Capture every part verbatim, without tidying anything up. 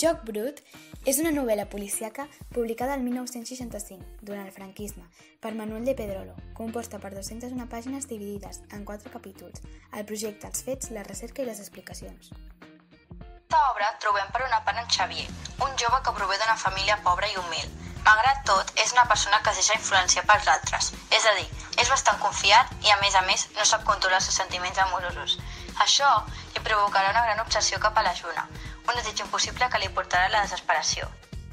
Joc Brut és una novel·la policíaca publicada el mil nou-cents seixanta-cinc, durant el franquisme, per Manuel de Pedrolo, composta per dues-centes una pàgines dividides en quatre capítols, el projecte, els fets, la recerca i les explicacions. En aquesta obra trobem per una part en Xavier, un jove que prové d'una família pobra i humil. Malgrat tot, és una persona que es deixa influenciar pels altres, és a dir, és bastant confiat i a més a més no sap controlar els seus sentiments amorosos. Això li provocarà una gran obsessió cap a la Juna, un desig impossible que li portarà a la desesperació.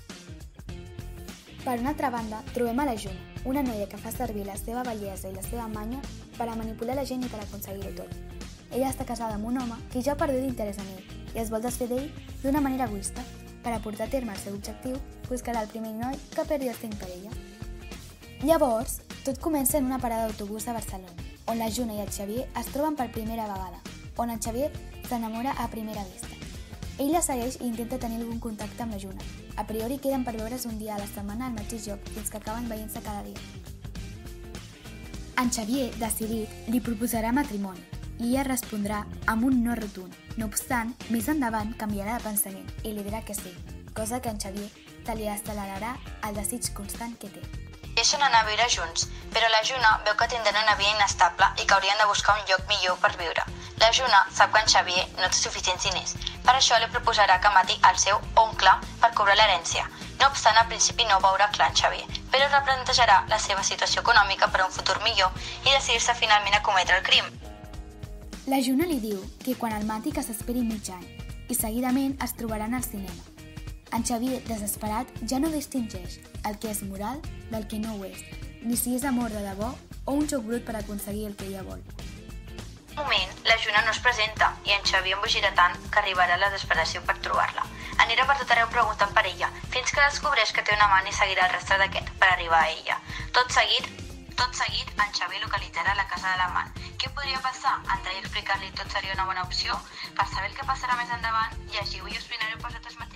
Per una altra banda, trobem a la Juna, una noia que fa servir la seva bellesa i la seva manya per a manipular la gent i per aconseguir-ho tot. Ella està casada amb un home que ja ha perdut interès en ell i es vol desfer d'ell d'una manera egoista. Per a portar a terme el seu objectiu, buscarà el primer noi que perdi el temps per ella. Llavors, tot comença en una parada d'autobús a Barcelona, on la Juna i el Xavier es troben per primera vegada, on el Xavier s'enamora a primera vista. Ell la segueix i intenta tenir algun contacte amb la Juna. A priori queden per veure's un dia a la setmana al mateix lloc, fins que acaben veient-se cada dia. En Xavier, decidit, li proposarà matrimoni, i ella respondrà amb un no rotund. No obstant, més endavant canviarà de pensament i li dirà que sí, cosa que en Xavier te li acelerarà el desig constant que té. Deixen anar a viure junts, però la Juna veu que tindran una vida inestable i que haurien de buscar un lloc millor per viure. La Juna sap que en Xavier no té suficients diners, per això li proposarà que mati el seu oncle per cobrar l'herència. No obstant, al principi no veurà clar en Xavier, però replantejarà la seva situació econòmica per a un futur millor i decidir-se finalment a cometre el crim. La Juna li diu que quan el mati que s'esperi mig any i seguidament es trobaran al cinema. En Xavier, desesperat, ja no distingeix el que és moral del que no ho és, ni si és amor de debò o un joc brut per aconseguir el que ella vol. En un moment, la Juna no es presenta i en Xavier embogirà tant que arribarà a la desesperació per trobar-la. Anirà per tot arreu preguntant per ella, fins que descobreix que té un amant i seguirà el rastre d'aquest per arribar a ella. Tot seguit, tot seguit, en Xavier localitzarà la casa de l'amant. Què podria passar? Entrar i explicar-li tot seria una bona opció? Per saber el que passarà més endavant, llegiu i us opinareu per vosaltres mateixos.